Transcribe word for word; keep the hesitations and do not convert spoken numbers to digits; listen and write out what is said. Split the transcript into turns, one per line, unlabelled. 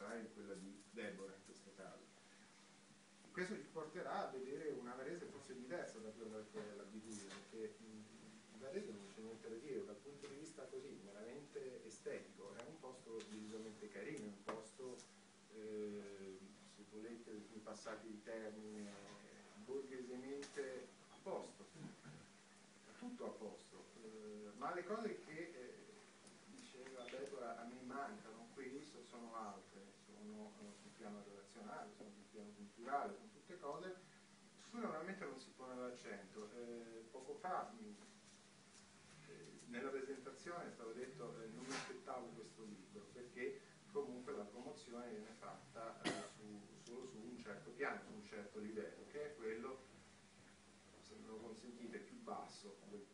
contraria di quella di Deborah in questo caso. Questo ci porterà a vedere una Varese forse diversa da quella che è l'abitudine, perché in Varese non c'è niente da dire, dal punto di vista così meramente estetico, è un posto decisamente carino, è un posto, eh, se volete, mi passate il termine, borghesemente a posto, tutto a posto, eh, ma le cose che eh, diceva Deborah a me mancano qui sono altre, sono eh, sul piano relazionale, sono sul piano culturale, sono tutte cose su cui normalmente non si pone l'accento. Eh, poco fa mh, eh, nella presentazione è stato detto eh, non mi aspettavo questo libro perché comunque la promozione viene fatta eh, su, solo su un certo piano, su un certo livello, che è quello, se me lo consentite, più basso del